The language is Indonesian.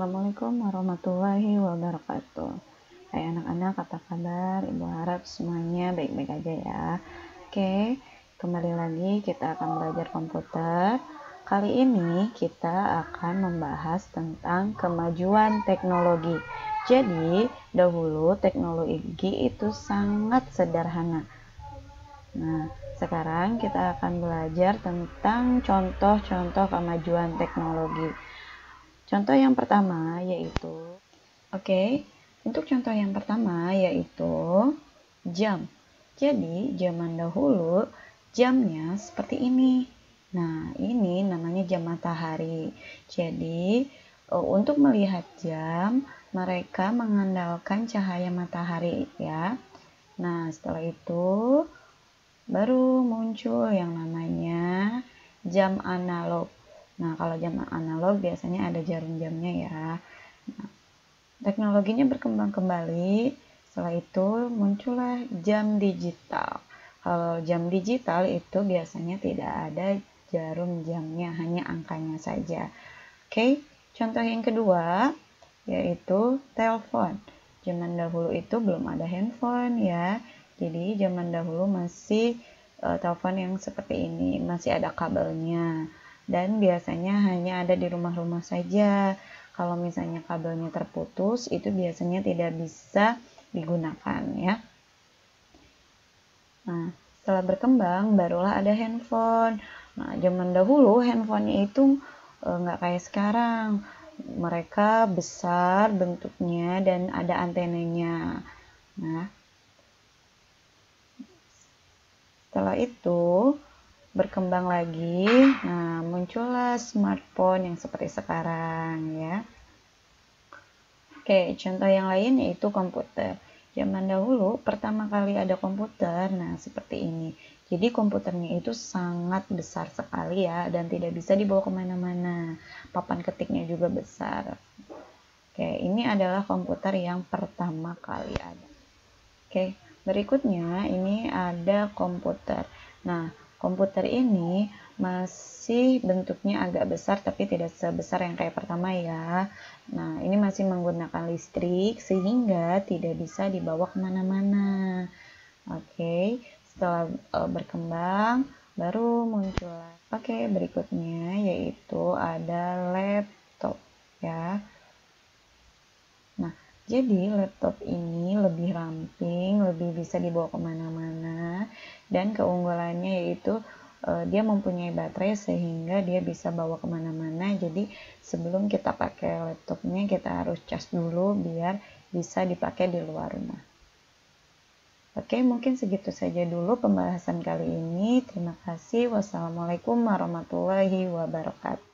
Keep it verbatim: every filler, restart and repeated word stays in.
Assalamualaikum warahmatullahi wabarakatuh. Hai anak-anak, apa kabar? Ibu harap semuanya baik-baik aja ya. Oke, kembali lagi kita akan belajar komputer. Kali ini kita akan membahas tentang kemajuan teknologi. Jadi, dahulu teknologi itu sangat sederhana. Nah, sekarang kita akan belajar tentang contoh-contoh kemajuan teknologi. Contoh yang pertama yaitu, oke, okay, untuk contoh yang pertama yaitu jam. Jadi, zaman dahulu jamnya seperti ini. Nah, ini namanya jam matahari. Jadi, untuk melihat jam, mereka mengandalkan cahaya matahari ya. Nah, setelah itu baru muncul yang namanya jam analog. Nah, kalau jam analog biasanya ada jarum jamnya ya. Nah, teknologinya berkembang kembali. Setelah itu muncullah jam digital. Kalau jam digital itu biasanya tidak ada jarum jamnya, hanya angkanya saja. Oke, contoh yang kedua yaitu telepon. Zaman dahulu itu belum ada handphone ya. Jadi zaman dahulu masih uh, telepon yang seperti ini, masih ada kabelnya. Dan biasanya hanya ada di rumah-rumah saja. Kalau misalnya kabelnya terputus, itu biasanya tidak bisa digunakan ya. Nah, setelah berkembang, barulah ada handphone. Nah, zaman dahulu handphonenya itu nggak e, kayak sekarang. Mereka besar bentuknya dan ada antenanya. Nah, setelah itu berkembang lagi, nah muncullah smartphone yang seperti sekarang ya. Oke, contoh yang lain yaitu komputer. Zaman dahulu pertama kali ada komputer, nah seperti ini. Jadi komputernya itu sangat besar sekali ya, dan tidak bisa dibawa kemana-mana. Papan ketiknya juga besar. Oke, ini adalah komputer yang pertama kali ada. Oke, berikutnya ini ada komputer. Nah, komputer ini masih bentuknya agak besar tapi tidak sebesar yang kayak pertama ya. Nah, ini masih menggunakan listrik sehingga tidak bisa dibawa kemana-mana. Oke, setelah uh, berkembang baru muncul. Oke, berikutnya yaitu ada laptop ya. Nah, jadi laptop ini lebih ramping, lebih bisa dibawa kemana-mana, dan keunggulannya yaitu uh, dia mempunyai baterai sehingga dia bisa bawa kemana-mana. Jadi sebelum kita pakai laptopnya kita harus cas dulu biar bisa dipakai di luar rumah. Oke, mungkin segitu saja dulu pembahasan kali ini. Terima kasih. Wassalamualaikum warahmatullahi wabarakatuh.